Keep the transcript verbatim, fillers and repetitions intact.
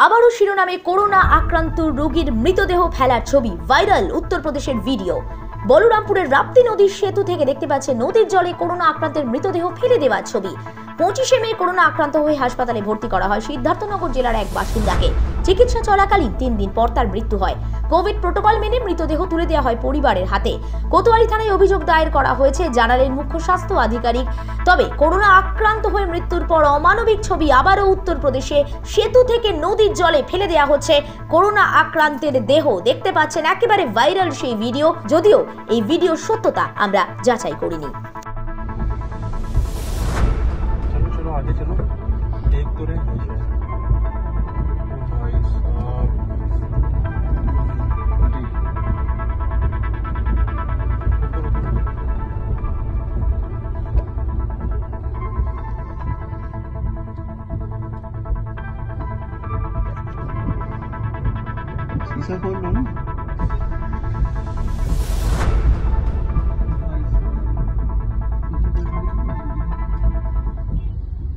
আবারও শিরোনামে করোনা আক্রান্ত রোগীর মৃতদেহ ফেলার ছবি ভাইরাল উত্তরপ্রদেশের ভিডিও। বলরামপুরের রাপ্তি নদীর সেতু থেকে দেখতে পাচ্ছে নদীর জলে করোনা আক্রান্তের মৃতদেহ ফেলে দেওয়ার ছবি। পঁচিশে মে করোনা আক্রান্ত হয়ে হাসপাতালে ভর্তি করা হয় সিদ্ধার্থনগর জেলার এক বাসিন্দাকে। চিকিৎসা চলাকালীন তিন দিন পর তার মৃত্যু হয়। কোভিড প্রোটোকল মেনে মৃতদেহ তুলে দেওয়া হয় পরিবারের হাতে। কোতোয়ালি থানায় অভিযোগ দায়ের করা হয়েছে, জানালেন মুখ্য স্বাস্থ্য আধিকারিক। তবে করোনা আক্রান্ত হয়ে মৃত্যুর পর অমানবিক ছবি আবারও উত্তরপ্রদেশে সেতু থেকে নদীর জলে ফেলে দেওয়া হচ্ছে করোনা আক্রান্তের দেহ। দেখতে পাচ্ছেন একেবারে ভাইরাল সেই ভিডিও, যদিও এই ভিডিওর সত্যতা আমরা যাচাই করিনি। आगे चलो, एक तो रहे भाई साहब। शीशा खोल लो ना।